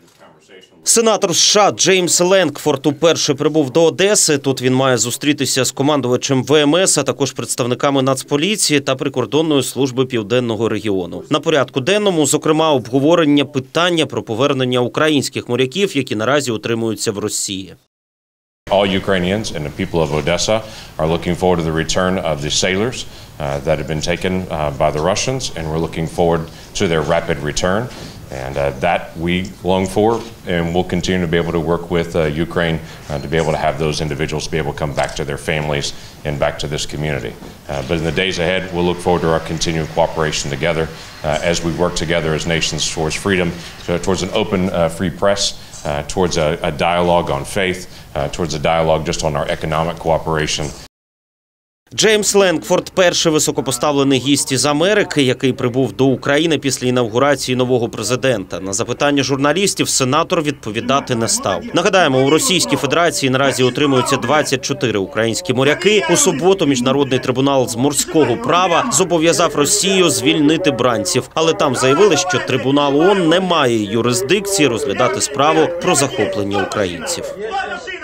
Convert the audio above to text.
Сенатор США Джеймс Ленкфорд уперше прибув до Одеси. Тут він має зустрітися з командувачем ВМС, а також представниками Нацполіції та Прикордонної служби Південного регіону. На порядку денному, зокрема, обговорення питання про повернення українських моряків, які наразі утримуються в Росії. All Ukrainians and the people of Odessa are looking forward to the return of the sailors that have been taken by the Russians, and we're looking forward to their rapid return. And that we long for, and we'll continue to be able to work with Ukraine to be able to have those individuals be able to come back to their families and back to this community. But in the days ahead, we'll look forward to our continued cooperation together as we work together as nations towards freedom, towards an open, free press, towards a dialogue on faith, towards a dialogue just on our economic cooperation. Джеймс Ленкфорд – перший високопоставлений гість із Америки, який прибув до України після інавгурації нового президента. На запитання журналістів сенатор відповідати не став. Нагадаємо, у Російській Федерації наразі утримуються 24 українські моряки. У суботу Міжнародний трибунал з морського права зобов'язав Росію звільнити бранців. Але там заявили, що трибунал ООН не має юрисдикції розглядати справу про захоплення українців.